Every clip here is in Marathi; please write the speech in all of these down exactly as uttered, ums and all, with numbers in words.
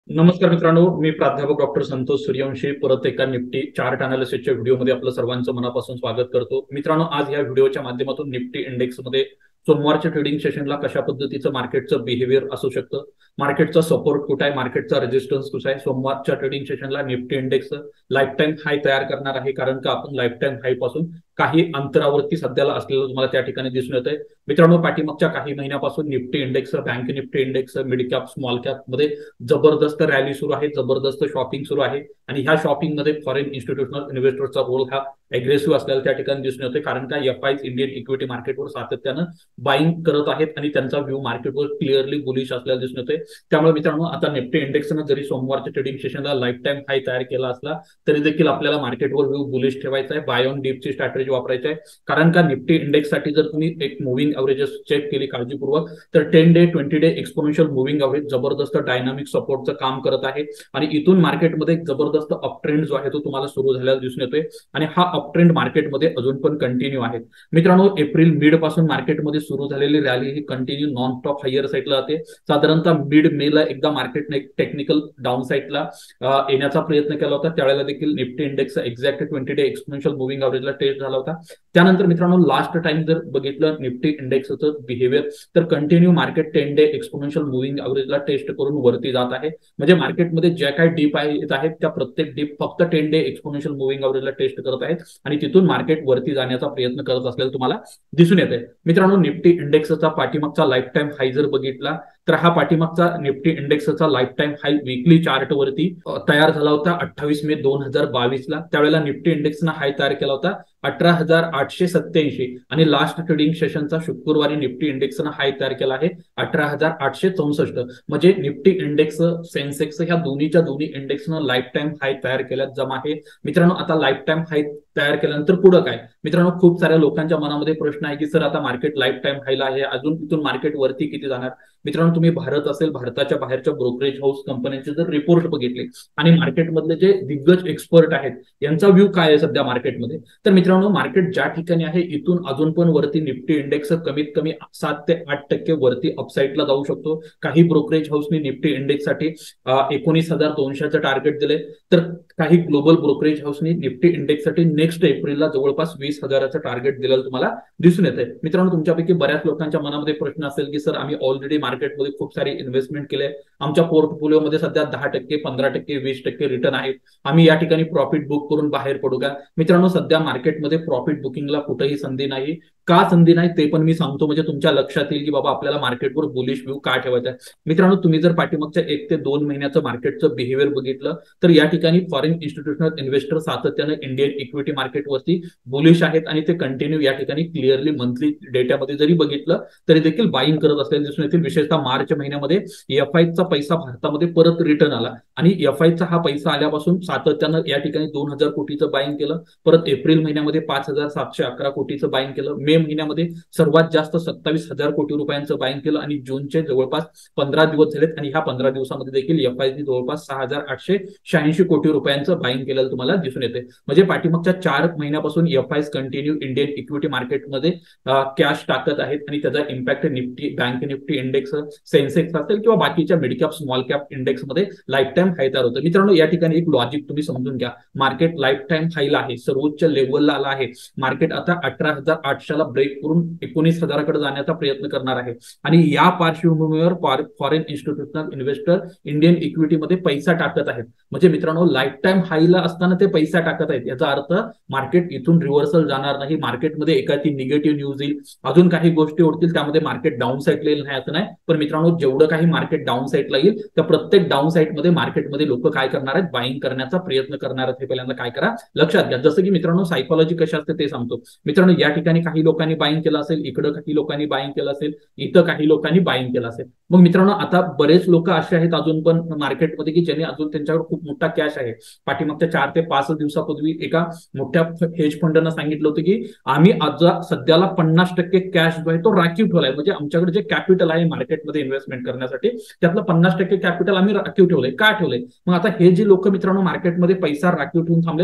नमस्कार मित्रांनो, मी प्राध्यापक डॉक्टर संतोष सूर्यवंशी परत एका निफ्टी चार्ट अनालिसिसच्या व्हिडिओमध्ये आपलं सर्वांचं मनापासून स्वागत करतो. मित्रांनो, आज या व्हिडिओच्या माध्यमातून निफ्टी इंडेक्समध्ये सोमवारच्या ट्रेडिंग सेशनला कशा पद्धतीचं मार्केटचं बिहेवियर असू शकतं, मार्केटचा सपोर्ट कुठे आहे, मार्केटचा रेजिस्टन्स कुठे आहे. सोमवारच्या ट्रेडिंग सेशनला Nifty index life time high तयार करणार आहे, कारण का आपण लाईफ टाइम हाय पासून काही अंतरावरती सध्याला असलेलं तुम्हाला त्या ठिकाणी दिसून येत आहे. मित्रांनो, पाठीमागच्या काही महिन्यापासून Nifty index, bank Nifty index, mid cap small cap मध्ये जबरदस्त रॅली सुरू आहे, जबरदस्त शॉपिंग सुरू आहे. आणि ह्या शॉपिंग मध्ये फॉरेन इन्स्टिट्यूशनल इन्व्हेस्टरचा रोल हा अग्रेसिव्ह असलेला त्या ठिकाणी दिसून येतोय, कारण का एफ आय इंडियन इक्विटी मार्केटवर सातत्यानं बाईंग करत आहेत आणि त्यांचा व्ह्यू मार्केटवर क्लिअरली बुलिश असलेला दिसून येतोय. त्यामुळे मित्रांनो, आता निफ्टी इंडेक्सनं जरी सोमवारच्या ट्रेडिंग सेशनला लाईफ टाइम हाय तयार केला असला तरी देखील आपल्याला मार्केटवर व्ह्यू बुलिश ठेवायचा आहे, बाय ऑन डीपची स्ट्रॅटेजी वापरायची आहे. कारण का निफ्टी इंडेक्ससाठी जर तुम्ही एक मुव्हिंग ॲव्हरेजेस चेक केली काळजीपूर्वक तर ten day twenty day exponential moving average जबरदस्त डायनामिक सपोर्टचं काम करत आहे आणि इथून मार्केटमध्ये एक जबरदस्त अप ट्रेंड जो आहे तो तुम्हाला सुरू झालेला दिसून येतोय आणि हा अप ट्रेंड मार्केटमध्ये अजून पण कंटिन्यू आहे. मित्रांनो, एप्रिल मिड पासून मार्केटमध्ये सुरू झालेली रॅली ही कंटिन्यू नॉन टॉप हायर साईडला जाते. साधारणतः मिड मे ला एकदा मार्केटने टेक्निकल डाऊन साईडला येण्याचा प्रयत्न केला होता, त्यावेळेला देखील Nifty index exact twenty day exponential moving ॲव्हरेजला टेस्ट झाला होता. त्यानंतर मित्रांनो, लास्ट टाइम जर बघितलं निफ्टी इंडेक्सचं बिहेवियर तर continue market ten day exponential moving ॲव्हरेजला टेस्ट करून वरती जात आहे. म्हणजे मार्केटमध्ये ज्या काही डीप येत आहेत त्या प्रत्येक डीप फक्त टेन डे एक्सपोनेन्शियल मुव्हिंग ॲव्हरेजला टेस्ट करत आहेत आणि तिथून मार्केट वरती जाण्याचा प्रयत्न करत असलेलं तुम्हाला दिसून येत आहे. मित्रांनो, निफ्टी इंडेक्सचा पाठीमागचा लाईफ टाइम हाय जर बघितला तर हा पाठीमागचा निफ्टी इंडेक्सचा life time high weekly chart वरती तयार झाला होता अठ्ठावीस मे दोन हजार बावीस ला. त्यावेळेला निफ्टी इंडेक्सनं हाय तयार केला होता अठरा हजार आठशे सत्याऐंशी आणि लास्ट ट्रेडिंग सेशनचा शुक्रवारी निफ्टी इंडेक्सनं हाय तयार केला आहे अठरा हजार आठशे चौसष्ट. म्हणजे निफ्टी इंडेक्स, सेन्सेक्स ह्या दोन्हीच्या दोन्ही इंडेक्सनं लाईफ टाइम हाय तयार केल्यात जमा आहे. मित्रांनो, आता लाईफ टाइम हाय तयार केल्यानंतर पुढे काय? मित्रांनो, खूप साऱ्या लोकांच्या मनामध्ये प्रश्न आहे की सर आता मार्केट लाईफ टाइम हायला आहे, अजून इथून मार्केट वरती किती जाणार? मित्रांनो, तुम्ही भारत असेल, भारताच्या बाहेरच्या ब्रोकरेज हाऊस कंपन्यांचे जर रिपोर्ट बघितले आणि मार्केटमधले जे दिग्गज एक्सपर्ट आहेत यांचा व्ह्यू काय आहे सध्या मार्केटमध्ये, तर मित्रांनो, मार्केट ज्या ठिकाणी आहे इथून अजून पण वरती निफ्टी इंडेक्स कमीत कमी सात ते आठ टक्के वरती अपसाईडला जाऊ शकतो. काही ब्रोकरेज हाऊसनी निफ्टी इंडेक्ससाठी एकोणीस हजार दोनशेचं टार्गेट दिले, तर काही ग्लोबल ब्रोकरेज हाऊसनी निफ्टी इंडेक्ससाठी नेक्स्ट एप्रिलला जवळपास वीस हजाराचं टार्गेट दिलेलं तुम्हाला दिसून येत आहे. मित्रांनो, तुमच्यापैकी बऱ्याच लोकांच्या मनामध्ये प्रश्न असेल की सर आम्ही ऑलरेडी मार्केटमध्ये खूप सारी इन्व्हेस्टमेंट केले, आमच्या पोर्टफोलिओमध्ये सध्या दहा टक्के पंधरा टक्के वीस टक्के रिटर्न आहेत, आम्ही या ठिकाणी प्रॉफिट बुक करून बाहेर पडू का? मित्रांनो, सध्या मार्केटमध्ये प्रॉफिट बुकिंगला कुठेही संधी नाही. का संधी नाही ते पण मी सांगतो, म्हणजे तुमच्या लक्षात येईल की बाबा आपल्याला मार्केटवर बुलिश व्ह्यू का ठेवायचा आहे. मित्रांनो, तुम्ही जर पाठीमागच्या एक ते दोन महिन्याचं मार्केटचं बिहेवियर बघितलं तर या ठिकाणी फॉरेन इन्स्टिट्यूशनल इन्व्हेस्टर सातत्यानं इंडियन इक्विटी मार्केटवरती बुलिश आहेत आणि ते कंटिन्यू या ठिकाणी क्लिअरली मंथली डेटामध्ये जरी बघितलं तरी देखील बाईंग करत असलेले दिसून येतील. विशेषतः मार्च महिन्यामध्ये एफ आयचा पैसा भारतामध्ये परत रिटर्न आला आणि एफ आयचा हा पैसा आल्यापासून सातत्यानं या ठिकाणी दोन हजार कोटीचं बाईंग केलं. परत एप्रिल महिन्यामध्ये पाच हजार सातशे अकरा कोटीचं बाईंग केलं. मे महिन्यामध्ये सर्वात जास्त सत्तावीस हजार कोटी रुपयांचं बाईंग केलं आणि जूनचे जवळपास पंधरा दिवस झालेत आणि ह्या पंधरा दिवसामध्ये देखील एफ आयने जवळपास सहा हजार आठशे शहाऐंशी कोटी रुपयांचं बाईंग केलेलं तुम्हाला दिसून येते. म्हणजे पाठीमागच्या चार महिन्यापासून F I continue Indian equity मार्केटमध्ये कॅश टाकत आहेत आणि त्याचा impact Nifty, bank Nifty index, Sensex असेल किंवा बाकीच्या मिड कॅप स्मॉल कॅप इंडेक्समध्ये लाईफ टाइम हाय तयार होतं. मित्रांनो, या ठिकाणी एक लॉजिक तुम्ही समजून घ्या. मार्केट लाईफ टाइम हायला आहे, सर्वोच्च लेवलला आला आहे. मार्केट आता अठरा हजार आठशेला ब्रेक करून एकोणीस हजाराकडे जाण्याचा प्रयत्न करणार आहे आणि या पार्श्वभूमीवर फॉरेन इन्स्टिट्यूशनल इन्व्हेस्टर इंडियन इक्विटीमध्ये पैसा टाकत आहेत. म्हणजे मित्रांनो, लाईफ टाइम हायला असताना ते पैसा टाकत आहेत, याचा अर्थ मार्केट इथून रिव्हर्सल जाणार नाही. मार्केटमध्ये एखादी निगेटिव्ह न्यूज येईल, अजून काही गोष्टी होतील, त्यामध्ये मार्केट डाऊन साईडला येईल नाही असं नाही. पण मित्रांनो, जेवढं काही मार्केट डाऊन साईडला येईल त्या प्रत्येक डाऊन साईडमध्ये मार्केटमध्ये लोक काय करणार आहेत? बाईंग करण्याचा प्रयत्न करणार आहेत. हे पहिल्यांदा काय करा लक्षात घ्या. जसं की मित्रांनो, सायकोलॉजी कशी असते ते सांगतो. मित्रांनो, या ठिकाणी काही लोकांनी बाईंग केलं असेल, इकडं काही लोकांनी बाईंग केलं असेल, इथं काही लोकांनी बाईंग केलं असेल. मग मित्रांनो, आता बरेच लोक असे आहेत अजून पण मार्केटमध्ये की ज्यांनी अजून त्यांच्याकडे खूप मोठा कॅश आहे. पाठीमागच्या चार ते पाच दिवसापूर्वी एका मोठ्या हेज फंडनं सांगितलं होतं की आम्ही आज सध्याला पन्नास टक्के कॅश जो आहे तो राखीव ठेवलाय. म्हणजे आमच्याकडे जे कॅपिटल आहे मार्केटमध्ये इन्व्हेस्टमेंट करण्यासाठी त्यातलं पन्नास टक्के कॅपिटल आम्ही राखीव ठेवलंय. का ठेवलंय? मग आता हे जे लोक मित्रांनो मार्केटमध्ये पैसा राखीव ठेवून थांबलेत ना,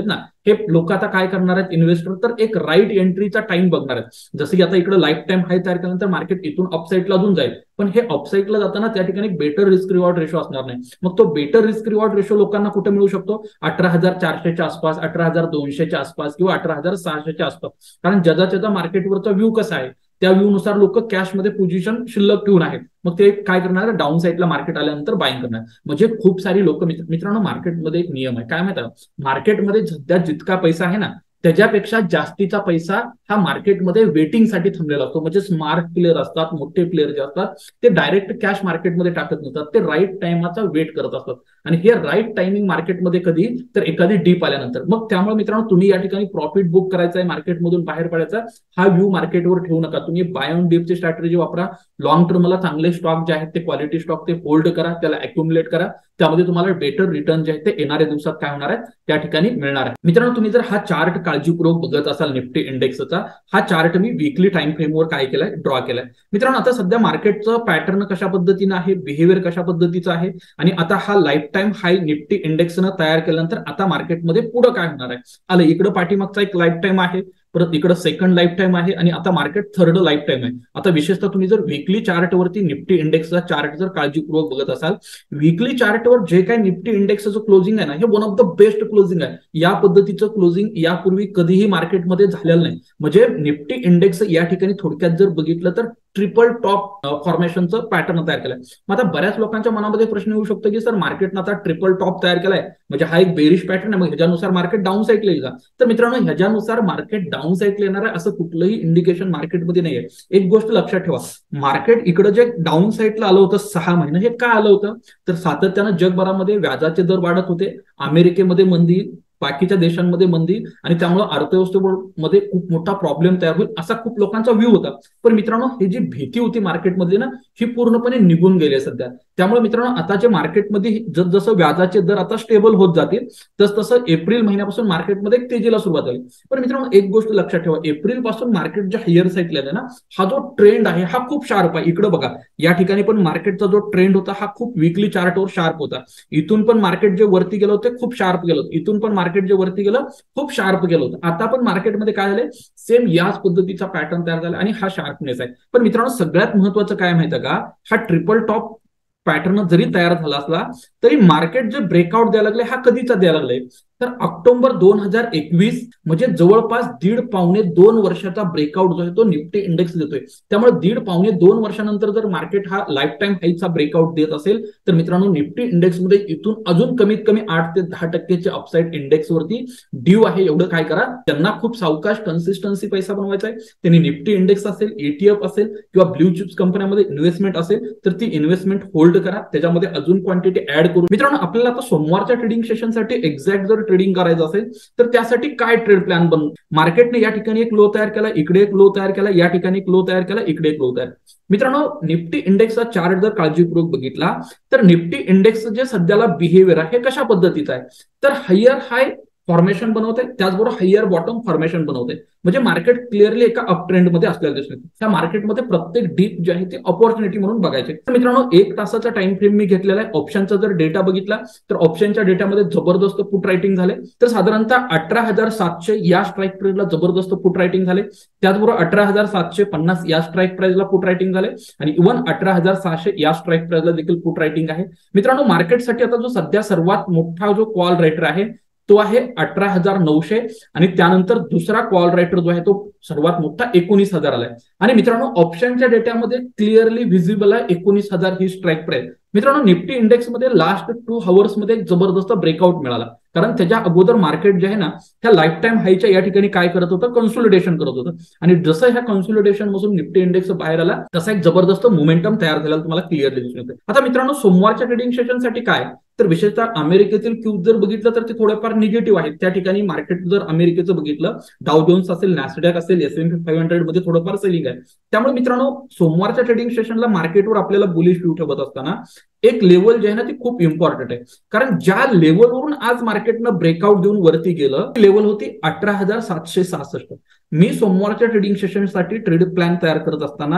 हे लोक आता काय करणार आहेत इन्व्हेस्टर, तर एक राईट एंट्रीचा टाइम बघणार आहेत. जसं की आता इकडे लाईफ टाइम हाय तयार केल्यानंतर मार्केट इथून अपसाईडला अजून जाईल, पण हे अपसाईडला जाताना त्या ठिकाणी बेटर रिस्क रिवॉर्ड रेशो असणार नाही. मग तो बेटर रिस्क रिवॉर्ड रेशो लोकांना कुठे मिळू शकतो, अठरा हजार चारशेच्या आसपास, अठरा हजार दोनशेच्या आसपास किंवा अठरा हजार सहाशेच्या आसपास. कारण ज्याचा त्याचा मार्केटवरचा व्ह्यू कसा आहे त्या व्ह्यू नुसार लोक कॅशमध्ये पोझिशन शिल्लक ठेवून आहेत. मग ते काय करणार, डाऊन साईडला मार्केट आल्यानंतर बाईंग करणार. म्हणजे खूप सारी लोक, मित्रांनो मार्केटमध्ये एक नियम आहे, काय माहिती आहे, मार्केटमध्ये सध्या जितका पैसा आहे ना त्याच्यापेक्षा जास्तीचा पैसा हा मार्केटमध्ये वेटिंगसाठी थांबलेला असतो. म्हणजे स्मार्ट प्लेअर असतात, मोठे प्लेअर जे असतात ते डायरेक्ट कॅश मार्केटमध्ये टाकत नसतात, ते राईट टाइमाचा वेट करत असतात. आणि हे राईट टायमिंग मार्केटमध्ये कधी, तर एखादी डीप आल्यानंतर. मग त्यामुळे मित्रांनो तुम्ही या ठिकाणी प्रॉफिट बुक करायचा आहे, मार्केटमधून बाहेर पडायचा, हा व्ह्यू मार्केटवर ठेवू नका. तुम्ही बाय ऑन डीपची स्ट्रॅटेजी वापरा. लॉंग टर्मला चांगले स्टॉक जे आहेत ते क्वालिटी स्टॉक ते होल्ड करा, त्याला अक्युमुलेट करा. त्यामध्ये तुम्हाला बेटर रिटर्न जे आहेत ते येणाऱ्या दिवसात काय होणार आहे त्या ठिकाणी मिळणार आहे. मित्रांनो तुम्ही जर हा चार्ट काळजीपूर्वक बघत असाल निफ्टी इंडेक्सचा, हा चार्ट मी वीकली टाइम फ्रेमवर काय केलाय, ड्रॉ केलाय. मित्रांनो आता सध्या मार्केटचं पॅटर्न कशा पद्धतीनं आहे, बिहेवियर कशा पद्धतीचं आहे, आणि आता हा लाईफ टाइम हाय निफ्टी इंडेक्सनं तयार केल्यानंतर आता मार्केटमध्ये पुढे काय होणार आहे. आलं इकडे पाठीमागचा एक लाईफ टाइम आहे, परत इकडे सेकंड लाईफ टाइम आहे, आणि आता मार्केट थर्ड लाईफ टाइम आहे. आता विशेषतः तुम्ही जर वीकली चार्टवरती निफ्टी इंडेक्सचा चार्ट जर काळजीपूर्वक बघत असाल, वीकली चार्टवर जे काही निफ्टी इंडेक्सचं क्लोजिंग आहे ना, हे one of the best closing आहे. या पद्धतीचं क्लोजिंग यापूर्वी कधीही मार्केटमध्ये झालेलं नाही. म्हणजे निफ्टी इंडेक्स या ठिकाणी थोडक्यात जर बघितलं तर ट्रिपल टॉप फॉर्मेशनचं पॅटर्न तयार केलंय. मग आता बऱ्याच लोकांच्या मनामध्ये प्रश्न येऊ शकतो की सर मार्केटनं आता ट्रिपल टॉप तयार केलाय, म्हणजे हा एक बेरिश पॅटर्न आहे, मग ह्याच्यानुसार मार्केट डाऊन साईडला येईल का. तर मित्रांनो ह्याच्यानुसार मार्केट डाऊन साईडला येणार आहे असं कुठलंही इंडिकेशन मार्केटमध्ये नाहीये. एक गोष्ट लक्षात ठेवा, मार्केट इकडे जे डाऊन साईडला आलं होतं सहा महिने, हे काय आलं होतं तर सातत्यानं जगभरामध्ये व्याजाचे दर वाढत होते, अमेरिकेमध्ये मंदी, बाकीच्या देशांमध्ये मंदी, आणि त्यामुळे अर्थव्यवस्थेमध्ये खूप मोठा प्रॉब्लेम तयार होईल असा खूप लोकांचा व्ह्यू होता. पण मित्रांनो ही जी भीती होती मार्केटमधली ना, ही पूर्णपणे निघून गेली आहे सध्या. त्यामुळे मित्रांनो आता जे मार्केटमध्ये जसजसं व्याजाचे दर आता स्टेबल होत जातील तस तसं एप्रिल महिन्यापासून मार्केटमध्ये एक तेजीला सुरुवात झाली. पण मित्रांनो एक गोष्ट लक्षात ठेवा, एप्रिल पासून मार्केट ज्या हायर साईडला आहे ना, हा जो ट्रेंड आहे हा खूप शार्प आहे. इकडे बघा या ठिकाणी पण मार्केटचा जो ट्रेंड होता हा खूप वीकली चार्टवर शार्प होता. इथून पण मार्केट जे वरती गेलं होतं खूप शार्प गेलं होतं, इथून पण मार्केट जे वरती गेलं खूप शार्प गेलं होतं. आता पण मार्केटमध्ये काय झालंय, सेम याच पद्धतीचा पॅटर्न तयार झाला आणि हा शार्पनेस आहे. पण मित्रांनो सगळ्यात महत्वाचं काय माहिती का, हा ट्रिपल टॉप पॅटर्न जरी तयार झाला असला तरी मार्केट जे ब्रेकआउट द्यायला लागले हा कधीचा द्यायला लागले, तर ऑक्टोबर दोन हजार एकवीस म्हणजे जवळपास दीड पावणे दोन वर्षाचा ब्रेकआउट जो आहे तो निफ्टी इंडेक्स देतोय. त्यामुळे दीड पावणे दोन वर्षानंतर जर मार्केट हा लाईफ टाइम हाईचा ब्रेकआउट देत असेल तर मित्रांनो निफ्टी इंडेक्समध्ये इथून अजून कमीत कमी आठ ते दहा टक्केचे अपसाईड इंडेक्सवरती ड्यू आहे. एवढं काय करा, त्यांना खूप सावकाश कन्सिस्टन्सी पैसा बनवायचा आहे. त्यांनी निफ्टी इंडेक्स असेल, ईटीएफ असेल किंवा ब्ल्यू चिप्स कंपन्यांमध्ये इन्व्हेस्टमेंट असेल तर ती इन्व्हेस्टमेंट होल्ड करा, त्याच्यामध्ये अजून क्वांटिटी ऍड करू. मित्रांनो आपल्याला आता सोमवारच्या ट्रेडिंग सेशनसाठी एक्झॅक्ट जर ट्रेडिंग करायचं असेल तर त्यासाठी काय ट्रेड प्लॅन बनवू. मार्केटने या ठिकाणी एक लो तयार केला, इकडे एक लो तयार केला, या ठिकाणी एक लो तयार केला, इकडे एक लो तयार. मित्रांनो निफ्टी इंडेक्सचा चार्ट जर काळजीपूर्वक बघितला तर निफ्टी इंडेक्स जे सध्याला बिहेवियर आहे हे कशा पद्धतीचं आहे, तर हायर हाय फॉर्मेशन बनवते, त्याचबरोबर हायर बॉटम फॉर्मेशन बनवते. म्हणजे मार्केट क्लिअरली एका अप ट्रेंड मध्ये असलेलं दिसते. त्या मार्केटमध्ये प्रत्येक डीप जे आहे ते ऑपॉर्च्युनिटी म्हणून बघायचे. तर मित्रांनो एक तासाचा टाइम फ्रेम मी घेतलेला आहे. ऑप्शनचा जर डेटा बघितला तर ऑप्शनच्या डेटामध्ये जबरदस्त पुट रायटिंग झाले. तर साधारणतः अठरा हजार सातशे या स्ट्राईक प्राइसला जबरदस्त पुट रायटिंग झाले. त्याचबरोबर अठरा हजार सातशे पन्नास या स्ट्राईक प्राइसला पुट रायटिंग झाले आणि इव्हन अठरा हजार सहाशे या स्ट्राईक प्राइसला देखील पुट रायटिंग आहे. मित्रांनो मार्केटसाठी आता जो सध्या सर्वात मोठा जो कॉल रायटर आहे तो आहे अठरा हजार नऊशे आणि त्यानंतर दुसरा कॉल रायटर जो आहे तो सर्वात मोठा एकोणीस हजार आलाय. आणि मित्रांनो ऑप्शनच्या डेटामध्ये क्लिअरली व्हिजिबल आहे एकोणीस हजार ही स्ट्राईक प्राइस. मित्रांनो निफ्टी इंडेक्स मध्ये लास्ट टू हावर्स मध्ये एक जबरदस्त ब्रेकआउट मिळाला, कारण त्याच्या अगोदर मार्केट जे आहे ना ह्या लाईफ टाइम हायच्या या ठिकाणी काय करत होतं, कन्सोलिडेशन करत होतं. आणि जसं ह्या कन्सोलिडेशन मधून निफ्टी इंडेक्स बाहेर आला तसा एक जबरदस्त मोमेंटम तयार झालेला तुम्हाला क्लिअरली दिसून येते. आता मित्रांनो सोमवारच्या ट्रेडिंग सेशनसाठी काय, तर विशेषतः अमेरिकेतील क्यूज जर बघितलं तर ते थोडेफार निगेटिव्ह आहेत. त्या ठिकाणी मार्केट जर अमेरिकेचं बघितलं, डाव जोन्स असेल, नॅसडॅक असेल, S and P five hundred मध्ये थोडंफार सेलिंग आहे. त्यामुळे मित्रांनो सोमवारच्या ट्रेडिंग सेशनला मार्केटवर आपल्याला बुलिश व्ह्यू ठेवत असताना एक लेवल जे आहे ना ती खूप इम्पॉर्टंट आहे. कारण ज्या लेवलवरून आज मार्केटनं ब्रेकआउट देऊन वरती गेलं ती लेवल होती अठरा हजार सातशे सहासष्ट. मी सोमवारच्या ट्रेडिंग सेशनसाठी ट्रेड प्लॅन तयार करत असताना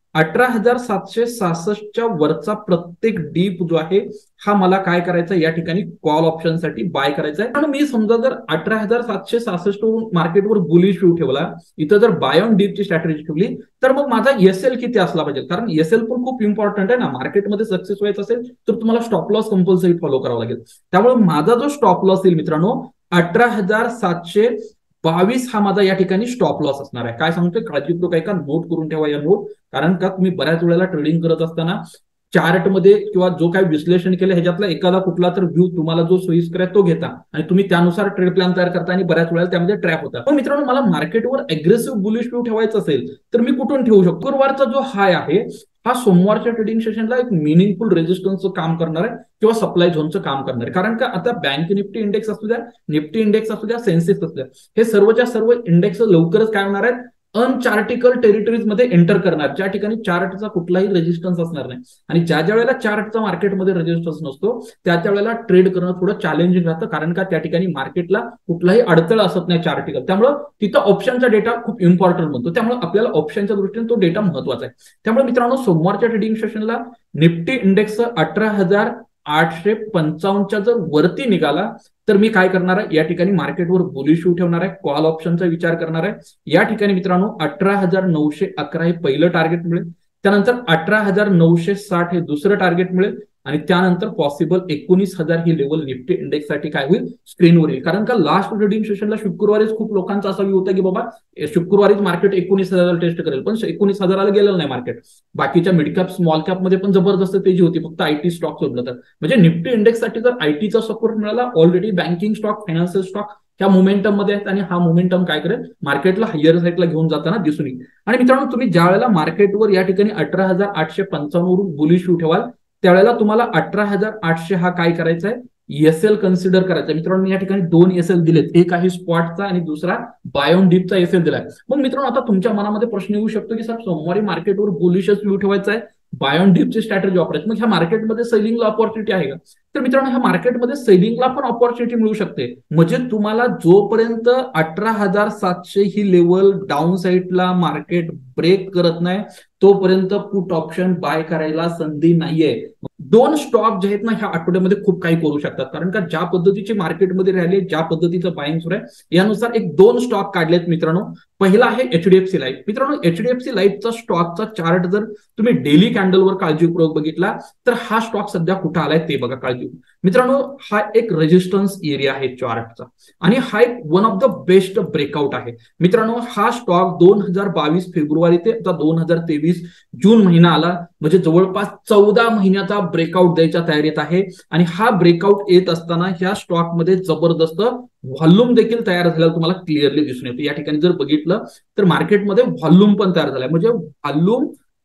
अठरा हजार सातशे सहासष्टच्या वरचा प्रत्येक डीप जो आहे हा मला काय करायचा या ठिकाणी कॉल ऑप्शनसाठी बाय करायचा आहे. आणि मी समजा जर अठरा हजार सातशे सहासष्ट वरून मार्केटवर बुलिश व्ह्यू ठेवला, इथं जर बाय ऑन डीपची स्ट्रॅटेजी ठेवली, तर मग माझा एसएल किती असला पाहिजे, कारण एसएल पण खूप इम्पॉर्टंट आहे ना. मार्केटमध्ये सक्सेस व्हायचं असेल तर तुम्हाला स्टॉप लॉस कंपल्सरी फॉलो करावा लागेल. त्यामुळे माझा जो स्टॉप लॉस येईल मित्रांनो अठरा हजार सातशे बावीस हा माझा या ठिकाणी स्टॉप लॉस असणार आहे. काय सांगतोय, काळजीपूर्वक ऐका, नोट करून ठेवा या नोट. कारण का तुम्ही बऱ्याच वेळेला ट्रेडिंग करत असताना चार्टमध्ये किंवा जो काही विश्लेषण केलं ह्याच्यातला एखादा कुठला तर व्ह्यू तुम्हाला जो सोयीस्कर आहे तो घेता आणि तुम्ही त्यानुसार ट्रेड प्लॅन तयार करता आणि बऱ्याच वेळेला त्यामध्ये ट्रॅप होता. पण मित्रांनो मला मार्केटवर अग्रेसिव्ह बुलिश व्ह्यू ठेवायचा असेल तर मी कुठून ठेवू शकतो. शुक्रवारचा जो हाय आहे हा सोमवारच्या ट्रेडिंग सेशनला एक मिनिंगफुल रेजिस्टन्सचं काम करणार आहे किंवा सप्लाय झोनचं काम करणार आहे. कारण का आता बँक निफ्टी इंडेक्स असू द्या, निफ्टी इंडेक्स असू द्या, सेन्सेक्स असू द्या, हे सर्वच्या सर्व इंडेक्स लवकरच काय होणार आहेत, अनचार्टिकल टेरिटरीज मध्ये एंटर करणार, ज्या ठिकाणी चार्टचा कुठलाही रेजिस्टन्स असणार नाही. आणि ज्या ज्या वेळेला चार्टचा मार्केटमध्ये रेजिस्टन्स नसतो त्या त्या वेळेला ट्रेड करणं थोडं चॅलेंजिंग राहतं, कारण का त्या ठिकाणी मार्केटला कुठलाही अडथळा असत नाही चार्टिकल. त्यामुळे तिथं ऑप्शनचा डेटा खूप इम्पॉर्टंट बनतो. त्यामुळे आपल्याला ऑप्शनच्या दृष्टीने तो डेटा महत्वाचा आहे. त्यामुळे मित्रांनो सोमवारच्या ट्रेडिंग सेशनला निफ्टी इंडेक्स अठरा हजार आठशे पंचावन्नच्या जर वरती निघाला तर मी काय करणार आहे, या ठिकाणी मार्केटवर बुलिश व्ह्यू ठेवणार आहे, कॉल ऑप्शनचा विचार करणार आहे. या ठिकाणी मित्रांनो अठरा हजार नऊशे अकरा हे पहिलं टार्गेट मिळेल, त्यानंतर अठरा हजार नऊशे साठ हे दुसरं टार्गेट मिळेल आणि त्यानंतर पॉसिबल एकोणीस हजार ही लेवल निफ्टी इंडेक्स साठी काय होईल, स्क्रीनवर येईल. कारण का लास्ट ट्रेडिंग सेशनला शुक्रवारीच खूप लोकांचा असा व्ह्यू होता की बाबा शुक्रवारीच मार्केट एकोणीस हजाराला टेस्ट करेल, पण एकोणीस हजाराला गेलेलं नाही मार्केट. बाकीच्या मिड कॅप स्मॉल कॅप मध्ये पण जबरदस्त तेजी होती, फक्त आयटी स्टॉक सोडलं तर. म्हणजे निफ्टी इंडेक्स साठी जर आयटीचा सपोर्ट मिळाला, already banking stock, financial stock ह्या मोमेंटम मध्ये आहेत आणि हा मोमेंटम काय करेल, मार्केटला हायर साईडला घेऊन जाताना दिसून येईल. आणि मित्रांनो तुम्ही ज्या वेळेला मार्केटवर या ठिकाणी अठरा हजार आठशे पंचावन्न वरून बुलिश व्ह्यू ठेवाल त्यावेळेला तुम्हाला अठरा हजार आठशे हा काय करायचा आहे, एसएल कन्सिडर करायचा. मित्रांनो या ठिकाणी दोन एसएल दिलेत, एक आहे स्पॉटचा आणि दुसरा बाय ऑन डीपचा एसएल दिलाय. मग मित्रांनो आता तुमच्या मनामध्ये प्रश्न येऊ शकतो की सर सोमवारी मार्केटवर बुलिशच व्ह्यू ठेवायचा आहे, बाय ऑन डीपची स्ट्रॅटेजी वापरायची, मग ह्या मार्केटमध्ये सेलिंगला ऑपॉर्च्युनिटी आहे का? तर मित्रांनो ह्या मार्केटमध्ये सेलिंगला पण ऑपॉर्च्युनिटी मिळू शकते. म्हणजे तुम्हाला जोपर्यंत अठरा हजार सातशे ही लेवल डाऊन साईडला मार्केट ब्रेक करत नाही तोपर्यंत पुट ऑप्शन बाय करायला संधी नाहीये. दोन स्टॉक जे आहेत ना ह्या आठवड्यामध्ये खूप काही करू शकतात, कारण का ज्या पद्धतीची मार्केटमध्ये राहिले, ज्या पद्धतीचं बाईंग सुरू आहे यानुसार एक दोन स्टॉक काढलेत मित्रांनो. पहिला आहे एचडीएफसी लाईफ. मित्रांनो एचडीएफसी लाईफचा स्टॉकचा चार्ट जर तुम्ही डेली कॅन्डलवर काळजीपूर्वक बघितला तर हा स्टॉक सध्या कुठं आलाय ते बघा काळजी. मित्रांनो हा एक रेजिस्टन्स एरिया आहे चार्टचा आणि हा एक one of the best breakout आहे. मित्रांनो हा स्टॉक दोन हजार बावीस फेब्रुवारी ते आता दोन हजार तेवीस जून महिना आला, म्हणजे जवळपास चौदा महिन्याचा ब्रेकआउट द्यायच्या तयारीत आहे. आणि हा ब्रेकआउट येत असताना ह्या स्टॉकमध्ये जबरदस्त व्हॉल्यूम देखील तयार झालेला तुम्हाला क्लिअरली दिसून येतो. या ठिकाणी जर बघितलं तर मार्केटमध्ये व्हॉल्यूम पण तयार झालाय, म्हणजे व्हॉल्यूम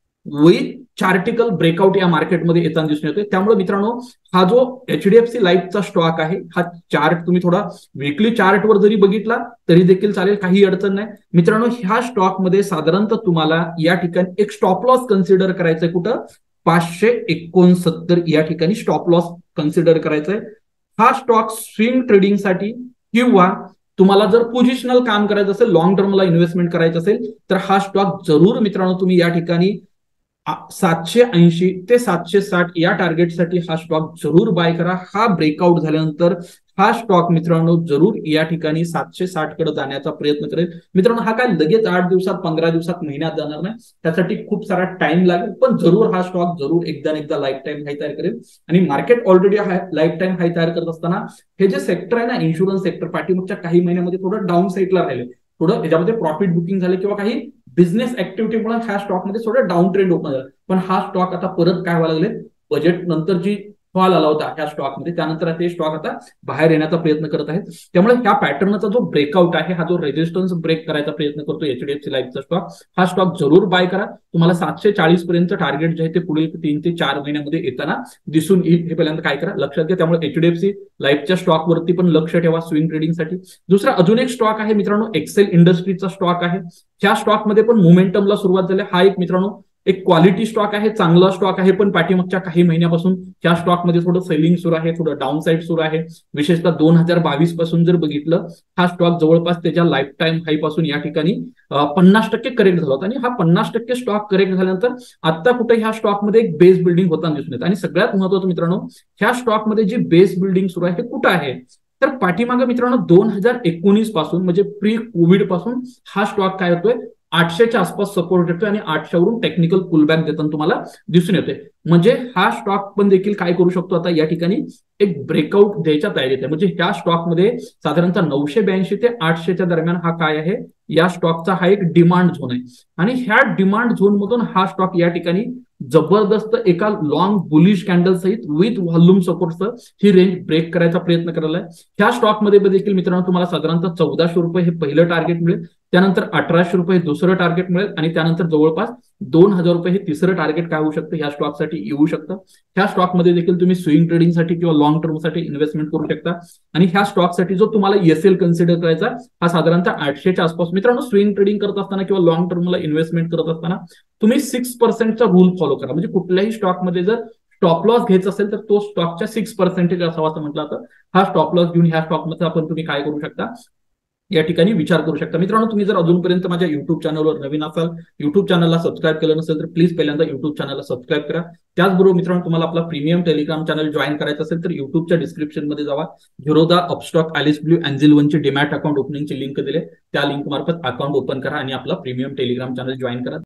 विथ चार्टिकल ब्रेकआउट या मार्केटमध्ये येताना दिसून येतोय. त्यामुळे मित्रांनो हा जो एचडीएफसी लाईफचा स्टॉक आहे हा चार्ट तुम्ही थोडा वीकली चार्टवर जरी बघितला तरी देखील चालेल, काही अडचण नाही. मित्रांनो ह्या स्टॉकमध्ये साधारणतः तुम्हाला या ठिकाणी एक स्टॉप लॉस कन्सिडर करायचंय, कुठं पाचशे एकोणसत्तर या ठिकाणी स्टॉप लॉस कन्सिडर करायचंय. हा स्टॉक स्विंग ट्रेडिंगसाठी किंवा तुम्हाला जर पोझिशनल काम करायचं असेल, लॉंग टर्मला इन्व्हेस्टमेंट करायचं असेल तर हा स्टॉक जरूर मित्रांनो तुम्ही या ठिकाणी सातशे ऐंशी ते सातशे साठ या टार्गेटसाठी हा स्टॉक जरूर बाय करा. हा ब्रेकआउट झाल्यानंतर हा स्टॉक मित्रांनो जरूर या ठिकाणी सातशे साठ कडे जाण्याचा प्रयत्न करेल. मित्रांनो हा काय लगेच आठ दिवसात, पंधरा दिवसात, महिन्यात जाणार नाही, त्यासाठी खूप सारा टाइम लागेल, पण जरूर हा स्टॉक जरूर एकदा एकदा लाईफ टाईम हाय तयार करेल. आणि market already life time high तयार करत असताना हे जे सेक्टर आहे ना इन्शुरन्स सेक्टर, पाठीमागच्या काही महिन्यामध्ये थोडं डाऊन साईडला राहिले, थोडं याच्यामध्ये प्रॉफिट बुकिंग झाले किंवा काही बिझनेस ऍक्टिव्हिटीमुळे ह्या स्टॉकमध्ये थोडं डाऊन ट्रेंड ओपन झालं. पण हा स्टॉक आता परत काय व्हायला लागले, बजेट नंतर जी फॉल आला होता ह्या स्टॉकमध्ये त्यानंतर ते स्टॉक आता बाहेर येण्याचा प्रयत्न करत आहेत. त्यामुळे ह्या पॅटर्नचा जो ब्रेकआउट आहे, हा जो रेजिस्टन्स ब्रेक करायचा प्रयत्न करतो एचडीएफसी लाईफचा स्टॉक, हा स्टॉक जरूर बाय करा. तुम्हाला सातशे चाळीस पर्यंत टार्गेट जे आहे ते पुढील तीन ते चार महिन्यामध्ये येताना दिसून येईल, हे पहिल्यांदा काय करा लक्षात घ्या. त्यामुळे एचडीएफसी लाईफच्या स्टॉकवरती पण लक्ष ठेवा स्विंग ट्रेडिंगसाठी. दुसरा अजून एक स्टॉक आहे मित्रांनो एक्सेल इंडस्ट्रीजचा स्टॉक आहे. ह्या स्टॉकमध्ये पण मोमेंटमला सुरुवात झाली. हा एक मित्रांनो एक क्वालिटी स्टॉक आहे, चांगला स्टॉक आहे, पण पाठीमागच्या काही महिन्यापासून ह्या स्टॉकमध्ये थोडं सेलिंग सुरू आहे, थोडं डाऊन साईड सुरू आहे. विशेषतः दोन हजार बावीस पासून जर बघितलं हा स्टॉक जवळपास त्याच्या लाईफ टाईम हाई पासून या ठिकाणी पन्नास टक्के करेक्ट झाला होता आणि हा पन्नास टक्के स्टॉक करेक्ट झाल्यानंतर आता कुठे ह्या स्टॉकमध्ये एक बेस बिल्डिंग होताना दिसून येत. आणि सगळ्यात महत्त्वाचं मित्रांनो, ह्या स्टॉकमध्ये जी बेस बिल्डिंग सुरू आहे हे कुठं आहे तर पाठीमागे मित्रांनो दोन हजार एकोणीस पासून म्हणजे प्री कोविड पासून हा स्टॉक काय होतोय आठशेच्या आसपास सपोर्ट येतोय आणि आठशेवरून टेक्निकल पुलबॅक देताना तुम्हाला दिसून येतोय. म्हणजे हा स्टॉक पण देखील काय करू शकतो आता या ठिकाणी एक ब्रेकआउट द्यायच्या तयारीत आहे. म्हणजे ह्या स्टॉकमध्ये साधारणतः नऊशे ब्याऐंशी ते आठशेच्या दरम्यान हा काय आहे या स्टॉकचा हा एक डिमांड झोन आहे आणि ह्या डिमांड झोन मधून हा स्टॉक या ठिकाणी जबरदस्त एका लॉंग बुलिश कॅन्डल सहित विथ व्हॉल्यूम सपोर्टचं ही रेंज ब्रेक करायचा प्रयत्न करायला आहे. ह्या स्टॉकमध्ये देखील मित्रांनो तुम्हाला साधारणतः चौदाशे रुपये हे पहिलं टार्गेट मिळेल, त्यानंतर अठराशे रुपये दुसरं टार्गेट मिळेल आणि त्यानंतर जवळपास दोन हजार रुपये हे तिसरं टार्गेट काय होऊ शकतं ह्या स्टॉकसाठी येऊ शकतं. ह्या स्टॉकमध्ये देखील तुम्ही स्विंग ट्रेडिंगसाठी किंवा लॉंग टर्मसाठी इन्व्हेस्टमेंट करू शकता आणि ह्या स्टॉकसाठी जो तुम्हाला एसएल कन्सिडर करायचा हा साधारणतः आठशेच्या आसपास. मित्रांनो स्विंग ट्रेडिंग करत असताना किंवा लॉंग टर्मला इन्व्हेस्टमेंट करत असताना तुम्ही सिक्स पर्सेंटचा रूल फॉलो करा. म्हणजे कुठल्याही स्टॉकमध्ये जर स्टॉप लॉस घ्यायचा असेल तर तो स्टॉकच्या सिक्स पर्सेंटेज असावा असं म्हटलं जातं. हा स्टॉप लॉस घेऊन ह्या स्टॉकमध्ये आपण तुम्ही काय करू शकता या ठिकाणी विचार करू शकता. मित्रांनो तुम्ही जर अजूनपर्यंत माझ्या युट्यूब चॅनलवर नवीन असाल, युट्यूब चॅनलला सबस्क्राईब केलं नसेल तर प्लीज पहिल्यांदा युट्यूब चॅनलला सबस्क्राईब करा. त्याचबरोबर मित्रांनो तुम्हाला आपला प्रीमियम टेलिग्राम चॅनल जॉईन करायचं असेल तर युट्यूबच्या डिस्क्रिप्शन मध्ये जावा. झिरोदा अपस्टॉक अॅलिस ब्ल्यू अँजेल वनची डीमॅट अकाउंट ओपनिंगची लिंक दिले, त्या लिंक मार्फत अकाउंट ओपन करा आणि आपला प्रीमियम टेलिग्राम चॅनल जॉईन करा.